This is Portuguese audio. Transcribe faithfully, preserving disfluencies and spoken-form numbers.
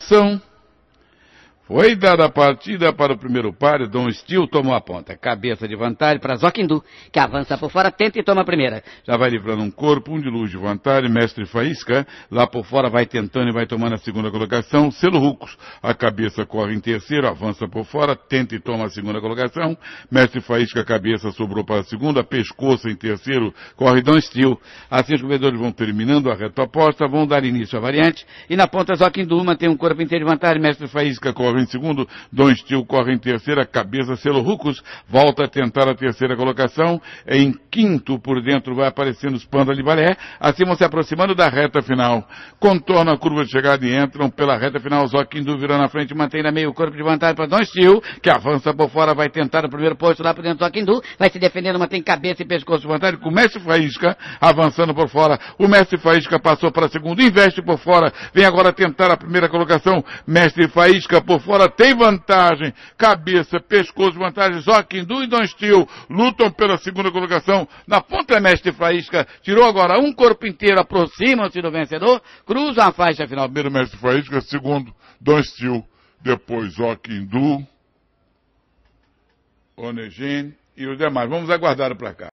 São. Foi dada a partida para o primeiro par, Dom Steel tomou a ponta. Cabeça de vantagem para Zoquindu, que avança por fora, tenta e toma a primeira. Já vai livrando um corpo, um de luz de vantagem, Mestre Faísca, lá por fora vai tentando e vai tomando a segunda colocação. Selo Rucos, a cabeça corre em terceiro, avança por fora, tenta e toma a segunda colocação. Mestre Faísca, a cabeça sobrou para a segunda, pescoço em terceiro, corre Dom Steel. Assim os corredores vão terminando a reta oposta, vão dar início à variante. E na ponta Zoquindu mantém um corpo inteiro de vantagem, Mestre Faísca corre em segundo, Dom Steel corre em terceira, cabeça Selo Rucos, volta a tentar a terceira colocação, em quinto por dentro vai aparecendo os Panda de Balé, assim vão se aproximando da reta final, contornam a curva de chegada e entram pela reta final, Zoquindu virando na frente, mantém na meio corpo de vantagem para Dom Steel, que avança por fora, vai tentar o primeiro posto lá por dentro, Zoquindu, vai se defendendo, mantém cabeça e pescoço de vantagem, com o Mestre Faísca avançando por fora, o Mestre Faísca passou para segundo, investe por fora, vem agora tentar a primeira colocação, Mestre Faísca por fora, tem vantagem, cabeça, pescoço, vantagem, Zoquindu e Dom Steel lutam pela segunda colocação, na ponta é Mestre Faísca, tirou agora um corpo inteiro, aproximam-se do vencedor, cruzam a faixa final. Primeiro Mestre Faísca, segundo Dom Steel, depois Zoquindu, Onegin e os demais. Vamos aguardar o placar.